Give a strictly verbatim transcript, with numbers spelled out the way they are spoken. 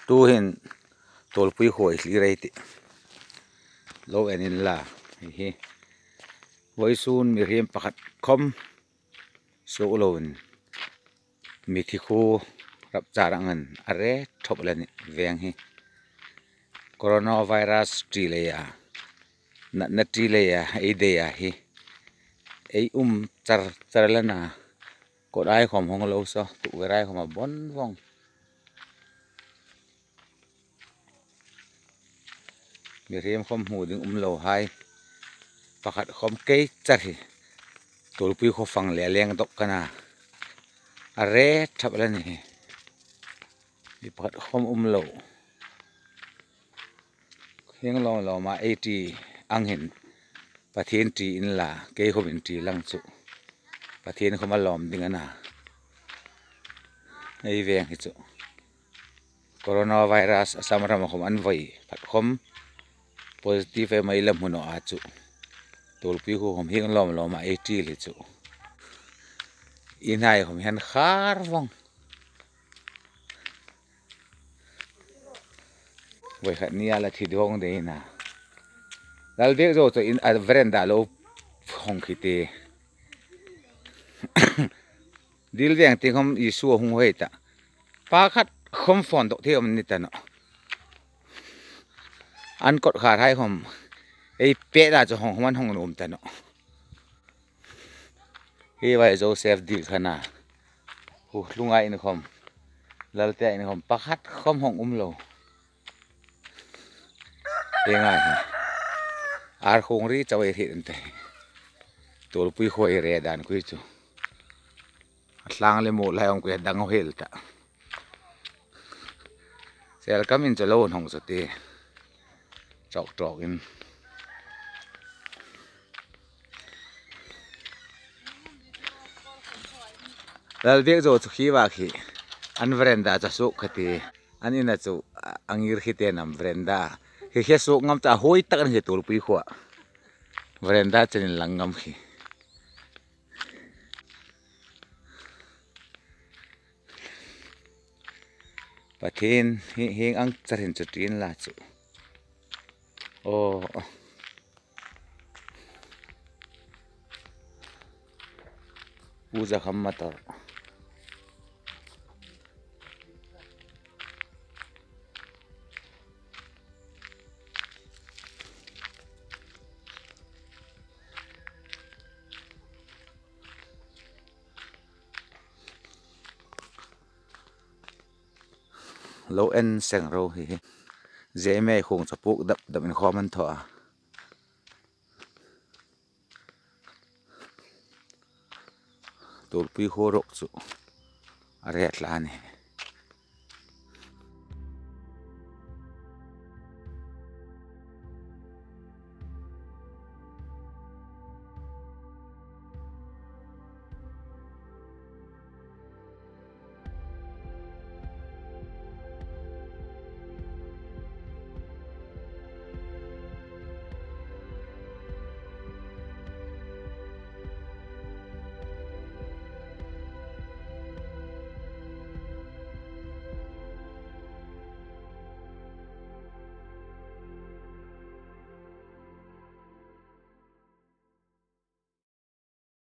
tu hin tolpui khoi hli rei ti lo enin la hi voisun mi riem pakhat khom so loin mi thi khu rap charangan are thoplani veng hi coronavirus ti le ya na na ti le ya ei de ya hi ei um char charlana ko dai khom hong lo so tu rai khom bon vong mi riem khom hu ding um lo hai pakhat khom ke char hi tolpui kho phang le leng dok kana are thaplani mi pakhat khom um lo heng lo lo ma eighty anghin pathian ti in la ke khom in ti lang chu pathian khom alom ding ana ei veng hi chu coronavirus asamram khom an voi phat khom positive mai lam huno a chu tolpui khu khom heng lom lo ma eighty li chu inai khom han khar vong voi khat nia la thi dong de na dal de zo to in a veranda lo hong khite dil veng ti khom isu hung hoi ta pa khat khom phone to the om ni ta no an kot khar hai khom ei pe da cho hong man hong nom ta no hi vai Joseph dil khana hu lungai in khom lal te in khom pakhat khom hong um lo engai ar khong ri chawai thi ante tolpui khoi re dan kui chu tlang le mo lai ong ku dang hel ta sel kam in chalo hong so te chok chok in dal vek zo chu khi wa khi an veranda cha su khati an ina chu angir khite nam veranda he he su ngam ta hoi tak an he tolpui khwa veranda chen langam khi pathin hi heng ang charin chutin la chu o puja kham matar lo en seng ro hi je me khong chapuk dap dap in khom an tho a tolpui kho rok chu are tla ni